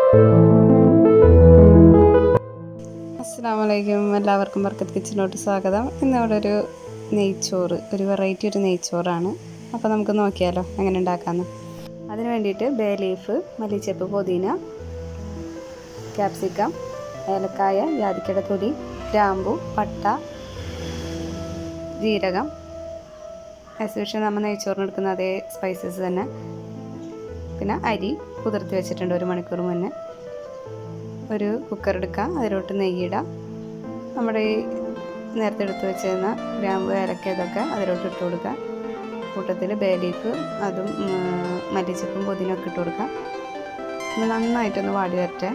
അസ്സലാമലൈക്കും, എല്ലാവർക്കും ബർക്കത്ത് കിച്ചണിലോട്ട് സ്വാഗതം. ഇന്നിവിടെ ഒരു നെയ്ച്ചോറ്, ഒരു വെറൈറ്റി ഒരു നെയ്ച്ചോറാണ്. അപ്പോൾ നമുക്ക് നോക്കിയാലോ എങ്ങനെ ഉണ്ടാക്കാമെന്ന്. അതിന് വേണ്ടിയിട്ട് ബേ ലീഫ്, മല്ലിച്ചപ്പ്, പുതിന, ക്യാപ്സിക്കം, ഏലക്കായ, ജാതിക്കയുടെ തൊലി, ഗ്രാമ്പു, പട്ട, ജീരകം, എസ്പെഷ്യലി നമ്മൾ നെയ്ച്ചോറിന് എടുക്കുന്ന അതേ സ്പൈസസ് തന്നെ. പിന്നെ അരി കുതിർത്തി വെച്ചിട്ടുണ്ട് 1 മണിക്കൂർ മുന്നേ. ഒരു കുക്കർ എടുക്കുക, അതിലോട്ട് നെയ്യിടുക. നമ്മുടെ ഈ നേരത്തെ എടുത്ത് വെച്ചിരുന്ന ഗ്രാമ്പു, ഏലക്ക ഇതൊക്കെ അതിലോട്ട് ഇട്ട് കൊടുക്കുക. കൂട്ടത്തിൽ ബേ ലീഫ്, അതും മല്ലിച്ചപ്പും പുതിനൊക്കെ ഇട്ട് കൊടുക്കുക. നന്നായിട്ടൊന്ന് വാടി വരട്ടെ.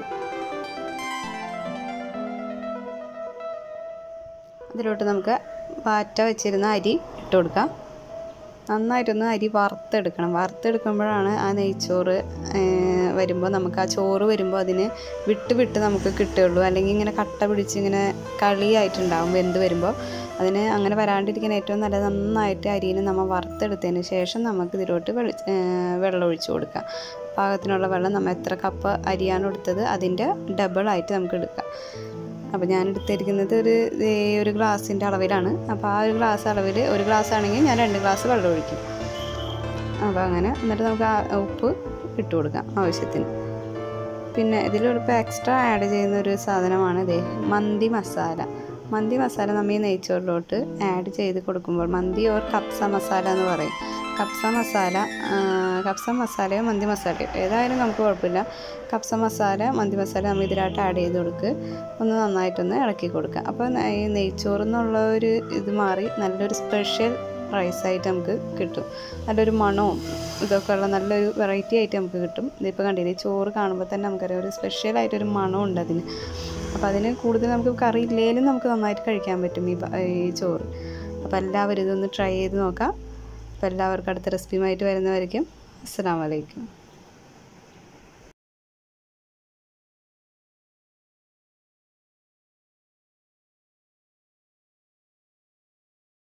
അതിലോട്ട് നമുക്ക് പാറ്റ വെച്ചിരുന്ന അരി ഇട്ട് കൊടുക്കാം. നന്നായിട്ടൊന്ന് അരി വറുത്തെടുക്കണം. വറുത്തെടുക്കുമ്പോഴാണ് ആ നെയ്ച്ചോറ് വരുമ്പോൾ, നമുക്ക് ആ ചോറ് വരുമ്പോൾ അതിന് വിട്ട് നമുക്ക് കിട്ടുകയുള്ളൂ. അല്ലെങ്കിൽ ഇങ്ങനെ കട്ട പിടിച്ച് ഇങ്ങനെ കളിയായിട്ടുണ്ടാകും വെന്ത് വരുമ്പോൾ. അതിന് അങ്ങനെ വരാണ്ടിരിക്കാൻ ഏറ്റവും നല്ലത് നന്നായിട്ട് അരിയിൽ നമ്മൾ വറുത്തെടുത്തതിന് ശേഷം നമുക്ക് ഇതിലോട്ട് വെള്ളം ഒഴിച്ചു കൊടുക്കാം. പാകത്തിനുള്ള വെള്ളം, നമ്മൾ എത്ര കപ്പ് അരിയാണ് എടുത്തത് അതിൻ്റെ ഡബിളായിട്ട് നമുക്ക് എടുക്കാം. അപ്പോൾ ഞാൻ എടുത്തിരിക്കുന്നത് ഒരു ഗ്ലാസിൻ്റെ അളവിലാണ്. അപ്പോൾ ആ ഒരു ഗ്ലാസ് അളവിൽ, ഒരു ഗ്ലാസ് ആണെങ്കിൽ ഞാൻ 2 ഗ്ലാസ് വെള്ളം ഒഴിക്കും. അപ്പോൾ അങ്ങനെ എന്നിട്ട് നമുക്ക് ഉപ്പ് ഇട്ട് കൊടുക്കാം ആവശ്യത്തിന്. പിന്നെ ഇതിലിപ്പോൾ എക്സ്ട്രാ ആഡ് ചെയ്യുന്ന ഒരു സാധനമാണ് മന്തി മസാല. മന്തി മസാല നമ്മൾ ഈ നെയ്ച്ചോറിലോട്ട് ആഡ് ചെയ്ത് കൊടുക്കുമ്പോൾ, മന്തി ഓർ കപ്സ മസാല എന്ന് പറയും. കപ്സ മസാലയോ മന്തി മസാലയോ ഏതായാലും നമുക്ക് കുഴപ്പമില്ല. കപ്സ മസാല, മന്തി മസാല നമ്മൾ ഇതിലായിട്ട് ആഡ് ചെയ്ത് കൊടുക്കുക. ഒന്ന് നന്നായിട്ടൊന്ന് ഇളക്കി കൊടുക്കുക. അപ്പോൾ ഈ നെയ്ച്ചോറെന്നുള്ള ഒരു ഇത് മാറി നല്ലൊരു സ്പെഷ്യൽ റൈസായിട്ട് നമുക്ക് കിട്ടും. നല്ലൊരു മണവും ഇതൊക്കെ ഉള്ള നല്ലൊരു വെറൈറ്റി ആയിട്ട് നമുക്ക് കിട്ടും. ഇതിപ്പോൾ കണ്ടില്ലേ, ചോറ് കാണുമ്പോൾ തന്നെ നമുക്കറിയാം ഒരു സ്പെഷ്യലായിട്ടൊരു മണമുണ്ട് അതിന്. അപ്പോൾ അതിന് കൂടുതൽ നമുക്ക് കറി ഇല്ലെങ്കിലും നമുക്ക് നന്നായിട്ട് കഴിക്കാൻ പറ്റും ഈ ചോറ്. അപ്പോൾ എല്ലാവരും ഇതൊന്ന് ട്രൈ ചെയ്ത് നോക്കാം. അപ്പോൾ എല്ലാവർക്കും അടുത്ത റെസിപ്പിയുമായിട്ട് വരുന്നവരേക്കും അസ്സലാമു അലൈക്കും.